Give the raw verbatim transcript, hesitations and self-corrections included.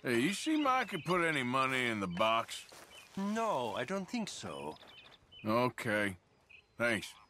Hey, you see Micah put any money in the box? No, I don't think so. Okay. Thanks.